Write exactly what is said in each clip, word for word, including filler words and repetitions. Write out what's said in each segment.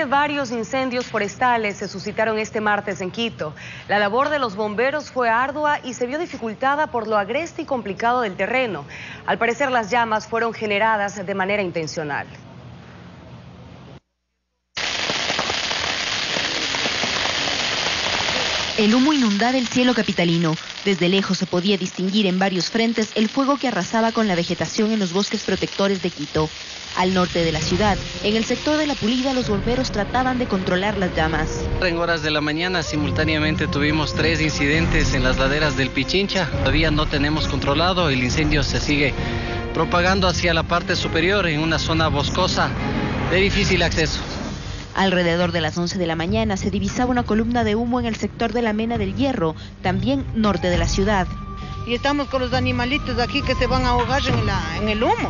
varios incendios forestales se suscitaron este martes en Quito. La labor de los bomberos fue ardua y se vio dificultada por lo agreste y complicado del terreno. Al parecer, las llamas fueron generadas de manera intencional. El humo inundaba el cielo capitalino. Desde lejos se podía distinguir en varios frentes el fuego que arrasaba con la vegetación en los bosques protectores de Quito. Al norte de la ciudad, en el sector de La Pulida, los bomberos trataban de controlar las llamas. En horas de la mañana simultáneamente tuvimos tres incidentes en las laderas del Pichincha. Todavía no tenemos controlado, el incendio se sigue propagando hacia la parte superior en una zona boscosa de difícil acceso. Alrededor de las once de la mañana se divisaba una columna de humo en el sector de la Mena del Hierro, también norte de la ciudad. Y estamos con los animalitos aquí que se van a ahogar en, la, en el humo.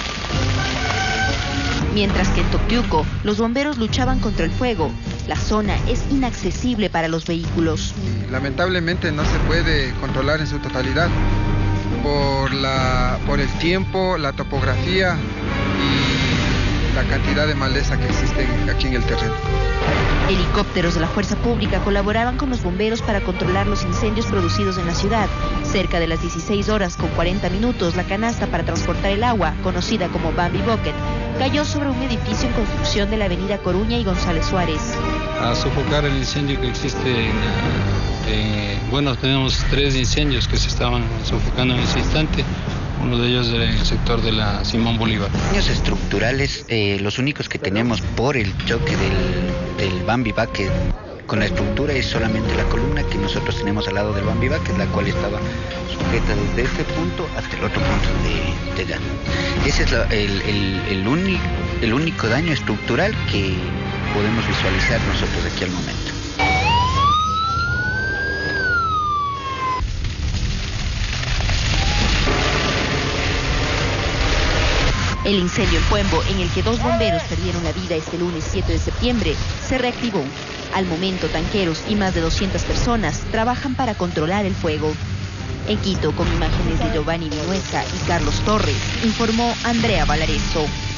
Mientras que en Toctiuco, los bomberos luchaban contra el fuego. La zona es inaccesible para los vehículos. Lamentablemente no se puede controlar en su totalidad por, la, por el tiempo, la topografía y la cantidad de maleza que existe aquí en el terreno. Helicópteros de la Fuerza Pública colaboraban con los bomberos para controlar los incendios producidos en la ciudad. Cerca de las dieciséis horas con cuarenta minutos, la canasta para transportar el agua, conocida como Bambi Bucket, cayó sobre un edificio en construcción de la avenida Coruña y González Suárez. A sofocar el incendio que existe en, eh, bueno, tenemos tres incendios que se estaban sofocando en ese instante. Uno de ellos en el sector de la Simón Bolívar. Daños estructurales, eh, los únicos que tenemos por el choque del, del Bambi Bucket con la estructura es solamente la columna que nosotros tenemos al lado del Bambi Bucket, la cual estaba sujeta desde este punto hasta el otro punto de, de gas. Ese es la, el, el, el, único, el único daño estructural que podemos visualizar nosotros aquí al momento. El incendio en Puembo, en el que dos bomberos perdieron la vida este lunes siete de septiembre, se reactivó. Al momento, tanqueros y más de doscientas personas trabajan para controlar el fuego. En Quito, con imágenes de Giovanni Vinuesa y Carlos Torres, informó Andrea Valareso.